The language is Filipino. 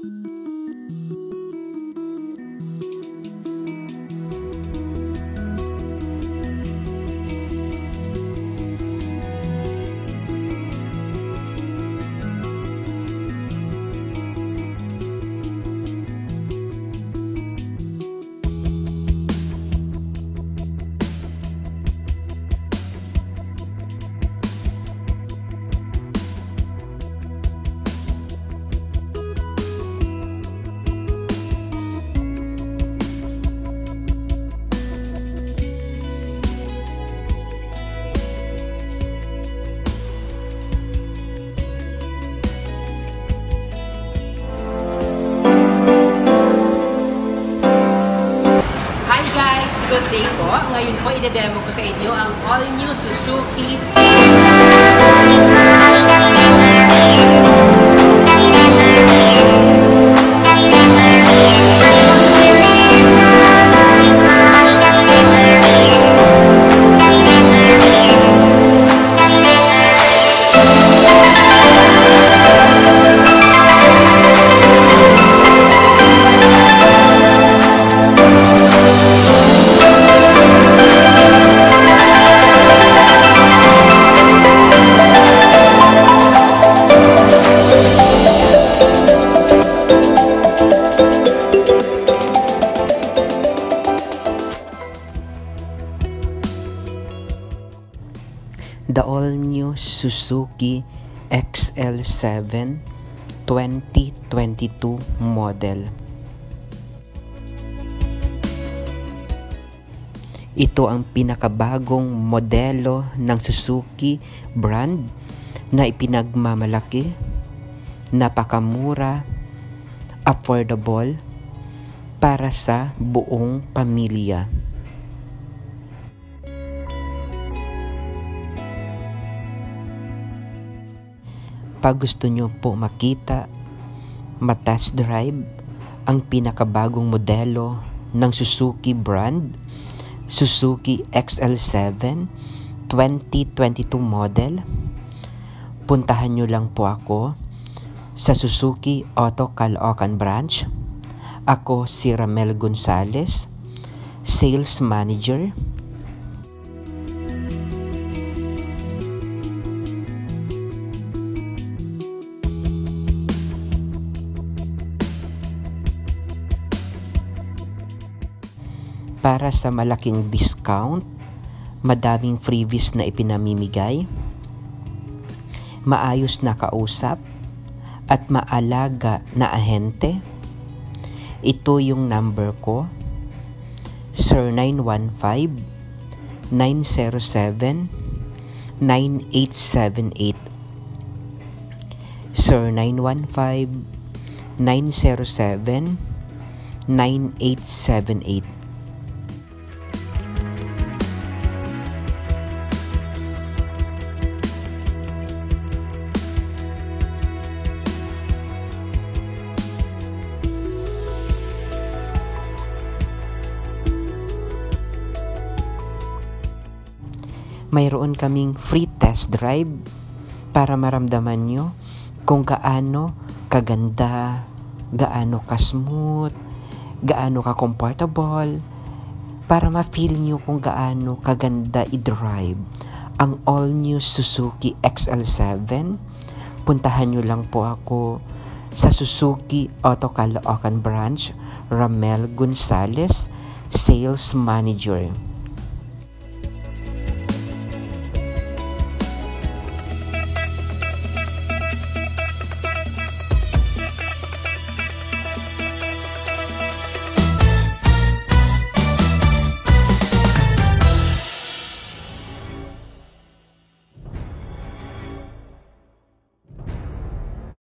Good day po. Ngayon po, i-demo ko sa inyo ang all-new Suzuki the all-new Suzuki XL7 2022 model. Ito ang pinakabagong modelo ng Suzuki brand na ipinagmamalaki, napakamura, affordable para sa buong pamilya. Pag gusto nyo po makita, ma-test drive ang pinakabagong modelo ng Suzuki brand, Suzuki XL7 2022 model, puntahan nyo lang po ako sa Suzuki Auto Caloocan branch. Ako si Rammel Gonzales, Sales Manager. Para sa malaking discount, madaming freebies na ipinamimigay, maayos na kausap, at maalaga na ahente. Ito yung number ko, Sir 915-907-9878. Sir 915-907-9878. Mayroon kaming free test drive para maramdaman nyo kung gaano kaganda, gaano ka-smooth, gaano ka-comfortable, para ma-feel nyo kung gaano kaganda i-drive ang all-new Suzuki XL7. Puntahan nyo lang po ako sa Suzuki Auto Caloocan branch, Rammel Gonzales, Sales Manager.